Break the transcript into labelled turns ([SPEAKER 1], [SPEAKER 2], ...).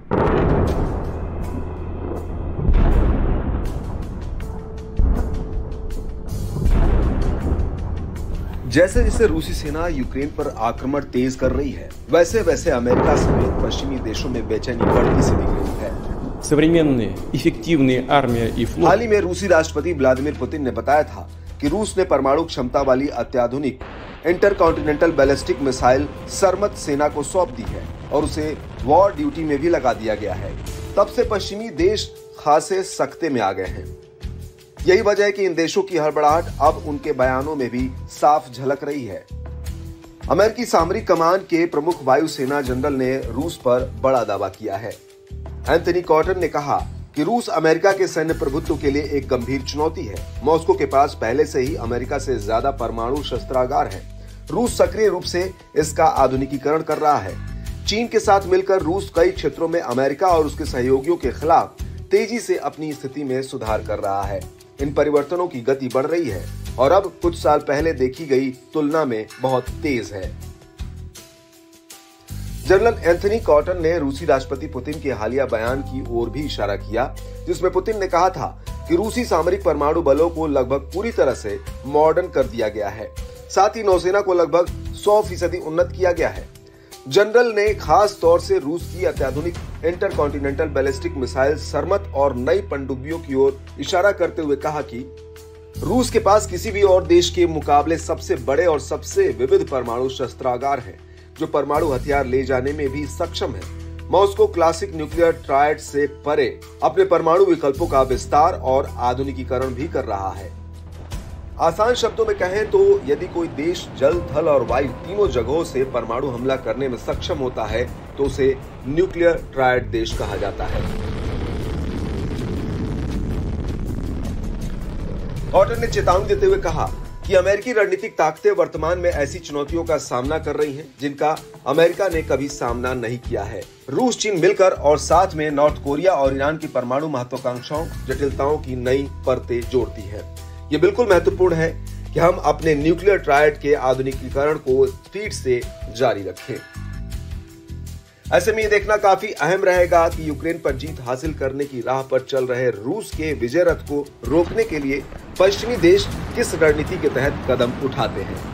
[SPEAKER 1] जैसे जैसे रूसी सेना यूक्रेन पर आक्रमण तेज कर रही है, वैसे वैसे अमेरिका समेत पश्चिमी देशों में बेचैनी बढ़ती सी दिख रही है।
[SPEAKER 2] Современные, эффективные армия и флот.
[SPEAKER 1] हाल ही में रूसी राष्ट्रपति व्लादिमीर पुतिन ने बताया था कि रूस ने परमाणु क्षमता वाली अत्याधुनिक इंटरकॉन्टिनेंटल बैलिस्टिक मिसाइल सरमत सेना को सौंप दी है और उसे वॉर ड्यूटी में भी लगा दिया गया है। तब से पश्चिमी देश खासे सख्ते में आ गए हैं। यही वजह है कि इन देशों की हड़बड़ाहट अब उनके बयानों में भी साफ झलक रही है। अमेरिकी सामरिक कमान के प्रमुख वायुसेना जनरल ने रूस पर बड़ा दावा किया है। एंथनी कॉटन ने कहा कि रूस अमेरिका के सैन्य प्रभुत्व के लिए एक गंभीर चुनौती है। मॉस्को के पास पहले से ही अमेरिका से ज्यादा परमाणु शस्त्रागार है। रूस सक्रिय रूप से इसका आधुनिकीकरण कर रहा है। चीन के साथ मिलकर रूस कई क्षेत्रों में अमेरिका और उसके सहयोगियों के खिलाफ तेजी से अपनी स्थिति में सुधार कर रहा है। इन परिवर्तनों की गति बढ़ रही है और अब कुछ साल पहले देखी गई तुलना में बहुत तेज है। जनरल एंथनी कॉटन ने रूसी राष्ट्रपति पुतिन के हालिया बयान की ओर भी इशारा किया, जिसमें पुतिन ने कहा था कि रूसी सामरिक परमाणु बलों को लगभग पूरी तरह से मॉडर्न कर दिया गया है। साथ ही नौसेना को लगभग 100% उन्नत किया गया है। जनरल ने खास तौर से रूस की अत्याधुनिक इंटरकॉन्टिनेंटल बैलिस्टिक मिसाइल सरमत और नई पनडुब्बियों की ओर इशारा करते हुए कहा कि रूस के पास किसी भी और देश के मुकाबले सबसे बड़े और सबसे विविध परमाणु शस्त्रागार हैं, जो परमाणु हथियार ले जाने में भी सक्षम है। मॉस्को क्लासिक न्यूक्लियर ट्रायड से परे अपने परमाणु विकल्पों का विस्तार और आधुनिकीकरण भी कर रहा है। आसान शब्दों में कहें तो यदि कोई देश जल, थल और वायु तीनों जगहों से परमाणु हमला करने में सक्षम होता है तो उसे न्यूक्लियर ट्रायड देश कहा जाता है। कॉटन ने चेतावनी देते हुए कहा कि अमेरिकी रणनीतिक ताकतें वर्तमान में ऐसी चुनौतियों का सामना कर रही हैं जिनका अमेरिका ने कभी सामना नहीं किया है। रूस, चीन मिलकर और साथ में नॉर्थ कोरिया और ईरान की परमाणु महत्वाकांक्षाओं, जटिलताओं की नई परतें जोड़ती है। ये बिल्कुल महत्वपूर्ण है कि हम अपने न्यूक्लियर ट्रायड के आधुनिकीकरण को स्पीड से जारी रखें। ऐसे में ये देखना काफी अहम रहेगा कि यूक्रेन पर जीत हासिल करने की राह पर चल रहे रूस के विजय रथ को रोकने के लिए पश्चिमी देश किस रणनीति के तहत कदम उठाते हैं।